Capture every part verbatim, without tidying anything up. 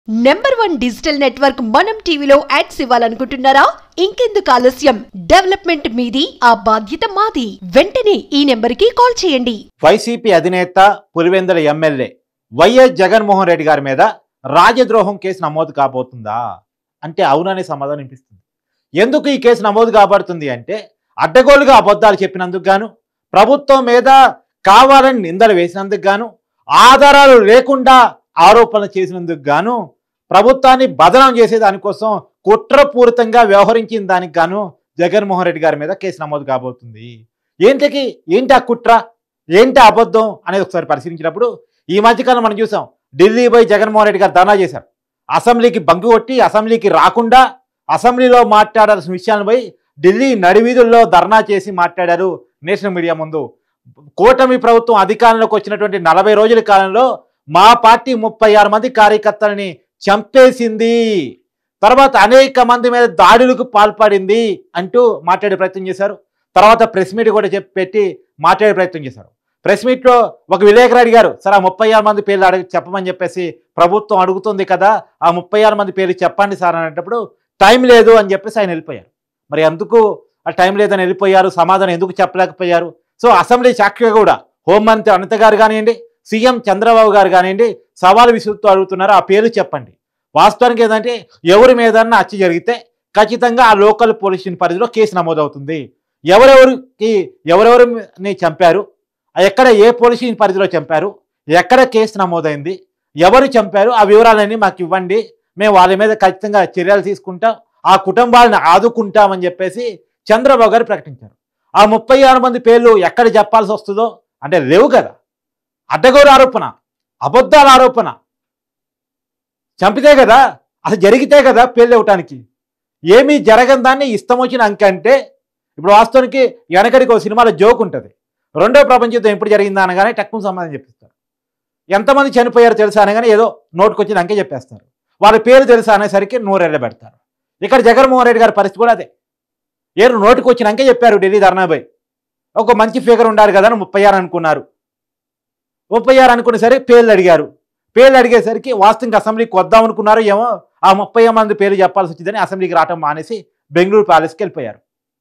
Number one digital network మనం టీవీలో ads ఇవ్వాలనుకుంటున్నారా? ఇంకెందుకు ఆలస్యం? డెవలప్మెంట్ మీది, ఆ బాధ్యత మాది. వెంటనే ఈ నెంబర్ కి కాల్ చేయండి. వైసీపీ అధినేత పులివెందుల ఎమ్మెల్యే వైఎస్ జగన్మోహన్ రెడ్డి గారి మీద రాజద్రోహం కేసు నమోదు కాబోతుందా అంటే అవుననే సమాధానం వినిపిస్తుంది. ఎందుకు ఈ కేసు నమోదు కాబడుతుంది అంటే అడ్డగోలుగా అబద్ధాలు చెప్పినందుకు గాను, ప్రభుత్వం మీద కావాలని నిందలు వేసినందుకు గాను, ఆధారాలు లేకుండా ఆరోపణలు చేసినందుకు గాను, ప్రభుత్వాన్ని బదనాం చేసే దానికోసం కుట్రపూరితంగా వ్యవహరించిన దానికి గాను జగన్మోహన్ రెడ్డి గారి మీద కేసు నమోదు కాబోతుంది. ఏంటికి ఏంటి ఆ కుట్ర, ఏంటి అబద్ధం అనేది ఒకసారి పరిశీలించినప్పుడు ఈ మధ్యకాలం మనం చూసాం. ఢిల్లీ పోయి జగన్మోహన్ రెడ్డి గారు ధర్నా చేశారు. అసెంబ్లీకి బంకు కొట్టి అసెంబ్లీకి రాకుండా అసెంబ్లీలో మాట్లాడాల్సిన విషయాన్ని పోయి ఢిల్లీ నడివీధుల్లో ధర్నా చేసి మాట్లాడారు నేషనల్ మీడియా ముందు. కూటమి ప్రభుత్వం అధికారంలోకి వచ్చినటువంటి నలభై రోజుల కాలంలో మా పార్టీ ముప్పై ఆరు మంది కార్యకర్తలని చంపేసింది, తర్వాత అనేక మంది మీద దాడులకు పాల్పడింది అంటూ మాట్లాడే ప్రయత్నం చేశారు. తర్వాత ప్రెస్ మీట్ కూడా చెప్పి పెట్టి మాట్లాడే ప్రయత్నం చేశారు. ప్రెస్ మీట్లో ఒక విలేకరు అడిగారు, సార్ ఆ ముప్పై ఆరు మంది పేర్లు అడిగి చెప్పమని చెప్పేసి ప్రభుత్వం అడుగుతుంది కదా, ఆ ముప్పై ఆరు మంది పేర్లు చెప్పండి సార్ అనేటప్పుడు టైం లేదు అని చెప్పేసి ఆయన వెళ్ళిపోయారు. మరి ఎందుకు ఆ టైం లేదని వెళ్ళిపోయారు, సమాధానం ఎందుకు చెప్పలేకపోయారు? సో అసెంబ్లీ సాక్షిగా కూడా హోంమంత్రి అనిత గారు కానివ్వండి, సీఎం చంద్రబాబు గారు కానివ్వండి సవాలు విసురుతూ అడుగుతున్నారు, ఆ పేర్లు చెప్పండి. వాస్తవానికి ఏంటంటే ఎవరి మీదన్నా హత్య జరిగితే ఖచ్చితంగా ఆ లోకల్ పోలీస్ స్టేషన్ పరిధిలో కేసు నమోదవుతుంది. ఎవరెవరికి ఎవరెవరిని చంపారు, ఎక్కడ ఏ పోలీస్ స్టేషన్ పరిధిలో చంపారు, ఎక్కడ కేసు నమోదైంది, ఎవరు చంపారు, ఆ వివరాలన్నీ మాకు ఇవ్వండి, మేము వాళ్ళ మీద ఖచ్చితంగా చర్యలు తీసుకుంటాం, ఆ కుటుంబాలను ఆదుకుంటామని చెప్పేసి చంద్రబాబు గారు ప్రకటించారు. ఆ ముప్పై ఆరు మంది పేర్లు ఎక్కడ చెప్పాల్సి వస్తుందో అంటే లేవు కదా. అడ్డగోరు ఆరోపణ, అబద్ధాల ఆరోపణ, చంపితే కదా అసలు జరిగితే కదా పేర్లు ఇవ్వటానికి. ఏమీ జరగని దాన్ని ఇష్టం వచ్చిన అంకె అంటే ఇప్పుడు వాస్తవానికి వెనకడికి ఒక సినిమాలో జోక్ ఉంటుంది, రెండో ప్రపంచ యుద్ధం ఎప్పుడు జరిగిందా అనగానే టక్కున సమాధానం చెప్పిస్తారు. ఎంతమంది చనిపోయారో తెలుసా అనగానే ఏదో నోటుకు వచ్చిన అంకె చెప్పేస్తారు. వాళ్ళ పేరు తెలుసా అనేసరికి నూరెళ్ళ పెడతారు. ఇక్కడ జగన్మోహన్ రెడ్డి గారి పరిస్థితి కూడా అదే. ఏరు నోటుకు వచ్చిన అంకె చెప్పారు ఢిల్లీ ధర్నాపై. ఒక మంచి ఫిగర్ ఉండాలి కదా అని ముప్పై ఆరు అనుకున్నారు. ముప్పై ఆరు అనుకునేసరికి పేర్లు అడిగారు. పేర్లు అడిగేసరికి వాస్తవంగా అసెంబ్లీకి వద్దాం అనుకున్నారు ఏమో, ఆ ముప్పై మంది పేర్లు చెప్పాల్సి వచ్చిందని అసెంబ్లీకి రావటం మానేసి బెంగళూరు ప్యాలెస్కి వెళ్ళిపోయారు.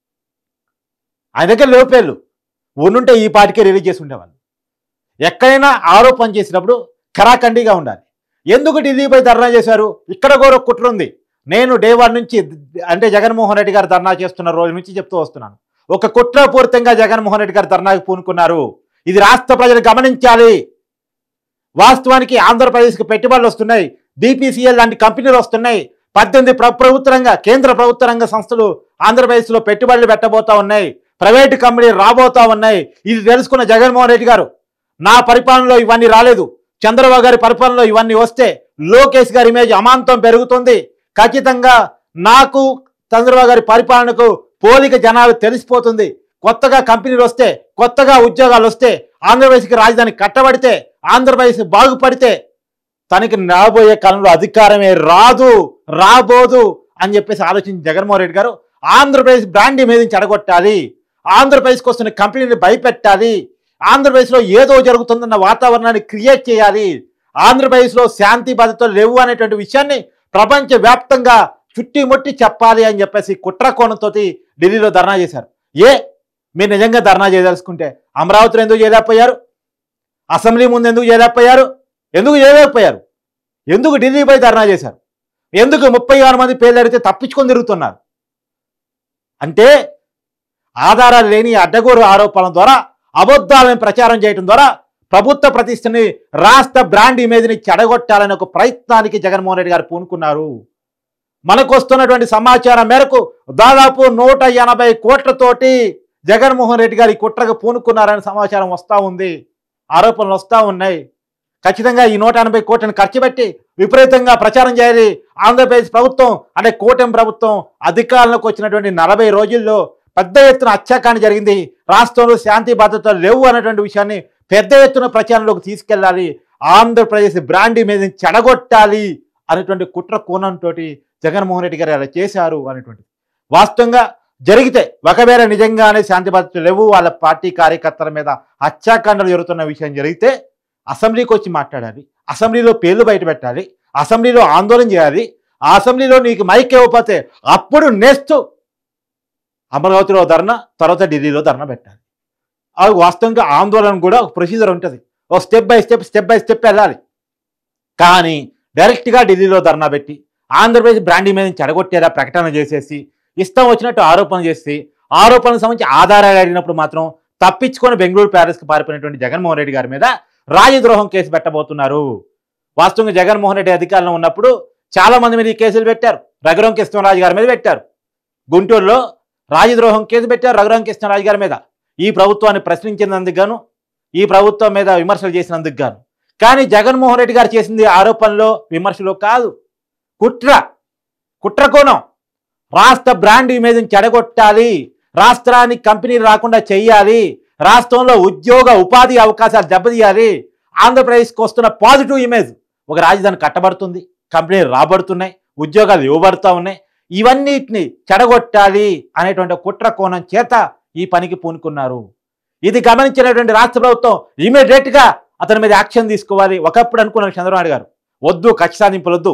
ఆయన దగ్గర లేవు పేర్లు, ఉండుంటే ఈ పాటికే రిలీజ్ చేసి ఉండేవాళ్ళు. ఎక్కడైనా ఆరోపణ చేసినప్పుడు ఖరాఖండిగా ఉండాలి. ఎందుకు ఢిల్లీపై ధర్నా చేశారు? ఇక్కడ కూడా కుట్ర ఉంది. నేను డే వన్ నుంచి అంటే జగన్మోహన్ రెడ్డి గారు ధర్నా చేస్తున్న రోజు నుంచి చెప్తూ వస్తున్నాను, ఒక కుట్రపూరితంగా జగన్మోహన్ రెడ్డి గారు ధర్నాకు పూనుకున్నారు. ఇది రాష్ట్ర ప్రజలు గమనించాలి. వాస్తవానికి ఆంధ్రప్రదేశ్కి పెట్టుబడులు వస్తున్నాయి, బీపీసీఎల్ లాంటి కంపెనీలు వస్తున్నాయి, పద్దెనిమిది ప్ర ప్రభుత్వ రంగ కేంద్ర ప్రభుత్వ రంగ సంస్థలు ఆంధ్రప్రదేశ్లో పెట్టుబడులు పెట్టబోతా ఉన్నాయి, ప్రైవేటు కంపెనీలు రాబోతా ఉన్నాయి. ఇది తెలుసుకున్న జగన్మోహన్ రెడ్డి గారు, నా పరిపాలనలో ఇవన్నీ రాలేదు, చంద్రబాబు గారి పరిపాలనలో ఇవన్నీ వస్తే లోకేష్ గారి ఇమేజ్ అమాంతం పెరుగుతుంది, ఖచ్చితంగా నాకు చంద్రబాబు గారి పరిపాలనకు పోలిక జనాలు తెలిసిపోతుంది, కొత్తగా కంపెనీలు వస్తే కొత్తగా ఉద్యోగాలు వస్తే ఆంధ్రప్రదేశ్కి రాజధాని కట్టబడితే ఆంధ్రప్రదేశ్ బాగుపడితే తనకి రాబోయే కాలంలో అధికారమే రాదు రాబోదు అని చెప్పేసి ఆలోచించి జగన్మోహన్ రెడ్డి గారు ఆంధ్రప్రదేశ్ బ్రాండ్ ఇమేజ్ చెడగొట్టాలి, ఆంధ్రప్రదేశ్కి వస్తున్న కంపెనీని భయపెట్టాలి, ఆంధ్రప్రదేశ్లో ఏదో జరుగుతుందన్న వాతావరణాన్ని క్రియేట్ చేయాలి, ఆంధ్రప్రదేశ్లో శాంతి భద్రతలు లేవు అనేటువంటి విషయాన్ని ప్రపంచవ్యాప్తంగా చుట్టిముట్టి చెప్పాలి అని చెప్పేసి కుట్ర కోణంతో ఢిల్లీలో ధర్నా చేశారు. ఏ మీరు నిజంగా ధర్నా చేయదలుచుకుంటే అమరావతిలో ఎందుకు చేయలేకపోయారు? అసెంబ్లీ ముందు ఎందుకు చేయలేకపోయారు? ఎందుకు చేయలేకపోయారు? ఎందుకు ఢిల్లీపై ధర్నా చేశారు? ఎందుకు ముప్పై ఆరు మంది పేర్లు అడిగితే తప్పించుకొని తిరుగుతున్నారు? అంటే ఆధారాలు లేని అడ్డగోరు ఆరోపణల ద్వారా అబద్ధాలను ప్రచారం చేయడం ద్వారా ప్రభుత్వ ప్రతిష్టని రాష్ట్ర బ్రాండ్ ఇమేజ్ని చెడగొట్టాలనే ఒక ప్రయత్నానికి జగన్మోహన్ రెడ్డి గారు పూనుకున్నారు. మనకు వస్తున్నటువంటి సమాచారం మేరకు దాదాపు నూట ఎనభై కోట్లతోటి జగన్మోహన్ రెడ్డి గారి కుట్రకు పూనుకున్నారనే సమాచారం వస్తూ ఉంది, ఆరోపణలు వస్తూ ఉన్నాయి. ఖచ్చితంగా ఈ నూట ఎనభై కోట్లను ఖర్చు పెట్టి విపరీతంగా ప్రచారం చేయాలి. ఆంధ్రప్రదేశ్ ప్రభుత్వం అంటే కూటమి ప్రభుత్వం అధికారంలోకి వచ్చినటువంటి నలభై రోజుల్లో పెద్ద ఎత్తున హత్యాకాండ జరిగింది, రాష్ట్రంలో శాంతి భద్రతలు లేవు అనేటువంటి విషయాన్ని పెద్ద ఎత్తున ప్రచారంలోకి తీసుకెళ్ళాలి, ఆంధ్రప్రదేశ్ బ్రాండ్ ఇమేజ్ని చెడగొట్టాలి అనేటువంటి కుట్ర కోణంతో జగన్మోహన్ రెడ్డి గారు అలా చేశారు అనేటువంటి వాస్తవంగా జరిగితే ఒకవేళ నిజంగానే శాంతి భద్రతలు లేవు, వాళ్ళ పార్టీ కార్యకర్తల మీద హత్యాకాండలు జరుగుతున్న విషయం జరిగితే అసెంబ్లీకి వచ్చి మాట్లాడాలి, అసెంబ్లీలో పేర్లు బయట పెట్టాలి, అసెంబ్లీలో ఆందోళన చేయాలి. ఆ అసెంబ్లీలో నీకు మైక్ ఇవ్వకపోతే అప్పుడు నెక్స్ట్ అమరావతిలో ధర్నా, తర్వాత ఢిల్లీలో ధర్నా పెట్టాలి. అది వాస్తవంగా ఆందోళన కూడా ఒక ప్రొసీజర్ ఉంటుంది, ఒక step by step step by step వెళ్ళాలి. కానీ డైరెక్ట్గా ఢిల్లీలో ధర్నా పెట్టి ఆంధ్రప్రదేశ్ బ్రాండింగ్ మీద చెడగొట్టేలా ప్రకటన చేసేసి ఇష్టం వచ్చినట్టు ఆరోపణలు చేసి ఆరోపణలకు సంబంధించి ఆధారాలు అడిగినప్పుడు మాత్రం తప్పించుకొని బెంగళూరు ప్యాలెస్కి పారిపోయినటువంటి జగన్మోహన్ రెడ్డి గారి మీద రాజద్రోహం కేసు పెట్టబోతున్నారు. వాస్తవంగా జగన్మోహన్ రెడ్డి అధికారంలో ఉన్నప్పుడు చాలా మంది మీద ఈ కేసులు పెట్టారు. రఘురాం కృష్ణరాజు గారి మీద పెట్టారు, గుంటూరులో రాజద్రోహం కేసు పెట్టారు రఘురాం కృష్ణరాజు గారి మీద, ఈ ప్రభుత్వాన్ని ప్రశ్నించినందుకు గాను, ఈ ప్రభుత్వం మీద విమర్శలు చేసినందుకు గాను. కానీ జగన్మోహన్ రెడ్డి గారు చేసింది ఆరోపణలో విమర్శలో కాదు, కుట్ర కుట్ర కోణం. రాష్ట్ర బ్రాండ్ ఇమేజ్ని చెడగొట్టాలి, రాష్ట్రానికి కంపెనీలు రాకుండా చెయ్యాలి, రాష్ట్రంలో ఉద్యోగ ఉపాధి అవకాశాలు దెబ్బతీయాలి, ఆంధ్రప్రదేశ్కి వస్తున్న పాజిటివ్ ఇమేజ్, ఒక రాజధాని కట్టబడుతుంది, కంపెనీలు రాబడుతున్నాయి, ఉద్యోగాలు ఇవ్వబడుతూ ఉన్నాయి, ఇవన్నిటిని చెడగొట్టాలి అనేటువంటి కుట్ర కోణం చేత ఈ పనికి పూనుకున్నారు. ఇది గమనించినటువంటి రాష్ట్ర ప్రభుత్వం ఇమీడియట్గా అతని మీద యాక్షన్ తీసుకోవాలి. ఒకప్పుడు అనుకున్నారు చంద్రబాబు గారు, వద్దు కక్ష సాధింపులు వద్దు,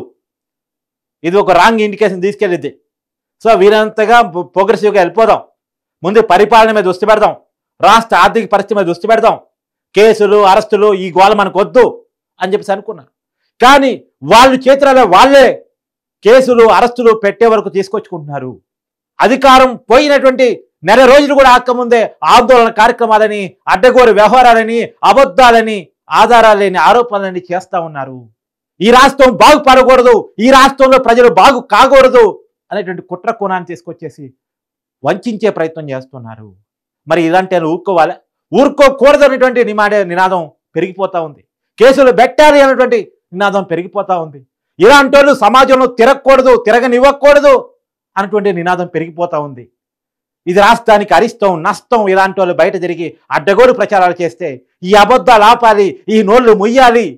ఇది ఒక రాంగ్ ఇండికేషన్ తీసుకెళ్ళిద్ది, సో వీరంతగా ప్రోగ్రెసివ్గా వెళ్ళిపోదాం, ముందు పరిపాలన మీద దృష్టి పెడదాం, రాష్ట్ర ఆర్థిక పరిస్థితి మీద దృష్టి పెడదాం, కేసులు అరెస్టులు ఈ గోల మనకు వద్దు అని చెప్పేసి అనుకున్నారు. కానీ వాళ్ళు చేతులలో వాళ్ళే కేసులు అరెస్టులు పెట్టే వరకు తీసుకొచ్చుకుంటున్నారు. అధికారం పోయినటువంటి నెల రోజులు కూడా ఆకముందే ఆందోళన కార్యక్రమాలని, అడ్డగోరు వ్యవహారాలని, అబద్ధాలని, ఆధారాలు లేని ఆరోపణలని చేస్తూ ఉన్నారు. ఈ రాష్ట్రం బాగుపడకూడదు, ఈ రాష్ట్రంలో ప్రజలు బాగు కాకూడదు అనేటువంటి కుట్ర కోణాన్ని తీసుకొచ్చేసి వంచే ప్రయత్నం చేస్తున్నారు. మరి ఇలాంటి వాళ్ళు ఊరుకోవాలి, ఊరుకోకూడదు అనేటువంటి నిమాడే నినాదం పెరిగిపోతూ ఉంది, కేసులు పెట్టాలి అనేటువంటి నినాదం పెరిగిపోతూ ఉంది. ఇలాంటి వాళ్ళు సమాజంలో తిరగకూడదు, తిరగనివ్వకూడదు అనేటువంటి నినాదం పెరిగిపోతూ ఉంది. ఇది రాష్ట్రానికి అరిష్టం, నష్టం. ఇలాంటి వాళ్ళు బయట తిరిగి అడ్డగోలు ప్రచారాలు చేస్తే ఈ అబద్ధాలు ఆపాలి, ఈ నోళ్లు ముయ్యాలి,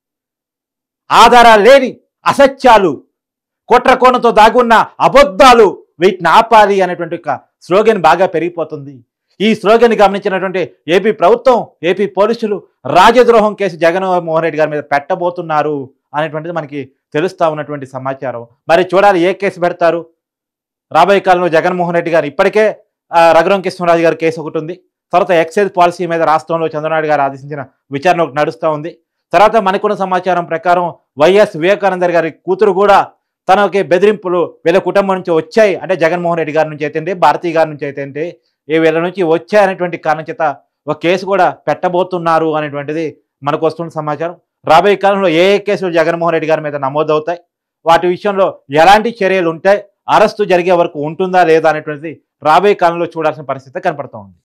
ఆధారాలు లేని అసత్యాలు, కుట్ర కోణంతో దాగున్న అబద్ధాలు, వీటిని ఆపాలి అనేటువంటి ఒక స్లోగన్ బాగా పెరిగిపోతుంది. ఈ స్లోగన్ గమనించినటువంటి ఏపీ ప్రభుత్వం, ఏపీ పోలీసులు రాజద్రోహం కేసు జగన్మోహన్ రెడ్డి గారి మీద పెట్టబోతున్నారు అనేటువంటిది మనకి తెలుస్తూ ఉన్నటువంటి సమాచారం. మరి చూడాలి ఏ కేసు పెడతారు. రాబోయే కాలంలో జగన్మోహన్ రెడ్డి గారు ఇప్పటికే రఘురాం కృష్ణరాజు గారి కేసు ఒకటి ఉంది, తర్వాత ఎక్సైజ్ పాలసీ మీద రాష్ట్రంలో చంద్రబాబు గారు ఆదేశించిన విచారణ ఒకటి నడుస్తూ ఉంది. తర్వాత మనకున్న సమాచారం ప్రకారం వైఎస్ వివేకానంద గారి కూతురు కూడా తనకి బెదిరింపులు వీళ్ళ కుటుంబం నుంచి వచ్చాయి, అంటే జగన్మోహన్ రెడ్డి గారి నుంచి అయితే భారతీ గారి నుంచి అయితే ఏ వీళ్ళ నుంచి వచ్చాయి అనేటువంటి కారణం చేత ఒక కేసు కూడా పెట్టబోతున్నారు అనేటువంటిది మనకు వస్తున్న సమాచారం. రాబోయే కాలంలో ఏ ఏ కేసులు జగన్మోహన్ రెడ్డి గారి మీద నమోదవుతాయి, వాటి విషయంలో ఎలాంటి చర్యలు ఉంటాయి, అరెస్టు జరిగే వరకు ఉంటుందా లేదా అనేటువంటిది రాబోయే కాలంలో చూడాల్సిన పరిస్థితి కనపడుతూ ఉంది.